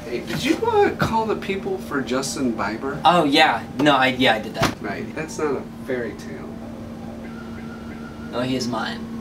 Hey, did you call the people for Justin Bieber? Oh yeah, no, I did that. Right, that's not a fairy tale. No, he is mine.